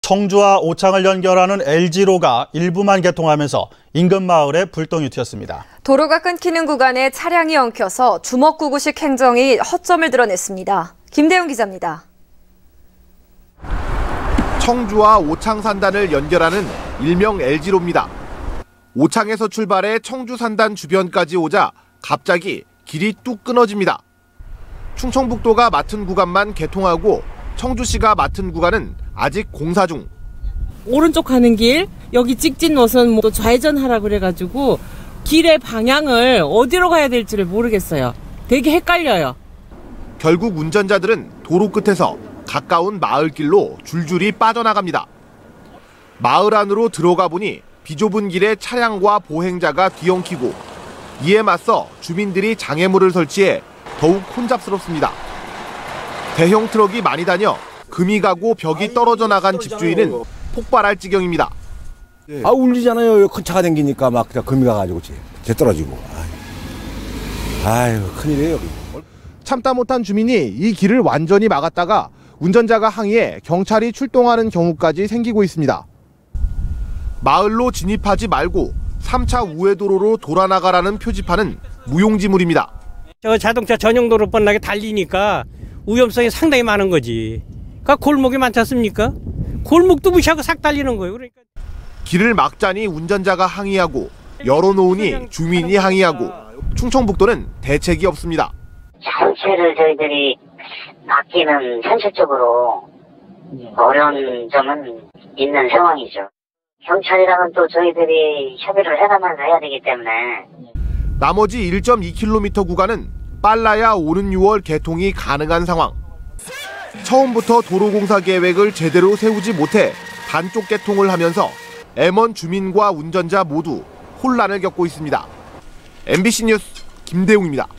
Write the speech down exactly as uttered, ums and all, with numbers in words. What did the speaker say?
청주와 오창을 연결하는 엘지로가 일부만 개통하면서 인근 마을에 불똥이 튀었습니다. 도로가 끊기는 구간에 차량이 엉켜서 주먹구구식 행정이 허점을 드러냈습니다. 김대웅 기자입니다. 청주와 오창 산단을 연결하는 일명 엘지로입니다. 오창에서 출발해 청주 산단 주변까지 오자 갑자기 길이 뚝 끊어집니다. 충청북도가 맡은 구간만 개통하고 청주시가 맡은 구간은 아직 공사 중. 오른쪽 가는 길, 여기 직진 노선 또 좌회전하라 그래가지고 길의 방향을 어디로 가야 될지를 모르겠어요. 되게 헷갈려요. 결국 운전자들은 도로 끝에서 가까운 마을길로 줄줄이 빠져나갑니다. 마을 안으로 들어가 보니 비좁은 길에 차량과 보행자가 뒤엉키고 이에 맞서 주민들이 장애물을 설치해 더욱 혼잡스럽습니다. 대형 트럭이 많이 다녀 금이 가고 벽이 떨어져 나간 집주인은 폭발할 지경입니다. 아 울리잖아요. 큰 차가 댕기니까 막 그냥 금이 가가지고 재 떨어지고. 아유 큰일이에요. 참다 못한 주민이 이 길을 완전히 막았다가 운전자가 항의해 경찰이 출동하는 경우까지 생기고 있습니다. 마을로 진입하지 말고 삼 차 우회도로로 돌아나가라는 표지판은 무용지물입니다. 저 자동차 전용 도로 뻔하게 달리니까 위험성이 상당히 많은 거지. 그러니까 골목이 많지 않습니까? 골목도 무시하고 싹 달리는 거예요. 그러니까. 길을 막자니 운전자가 항의하고 열어놓으니 주민이 항의하고 충청북도는 대책이 없습니다. 전체를 저희들이 막기는 현실적으로 어려운 점은 있는 상황이죠. 경찰이랑은 또 저희들이 협의를 해가면서 해야 되기 때문에. 나머지 일 점 이 킬로미터 구간은 빨라야 오는 유월 개통이 가능한 상황. 처음부터 도로공사 계획을 제대로 세우지 못해 단쪽 개통을 하면서 엠원 주민과 운전자 모두 혼란을 겪고 있습니다. 엠비씨 뉴스 김대웅입니다.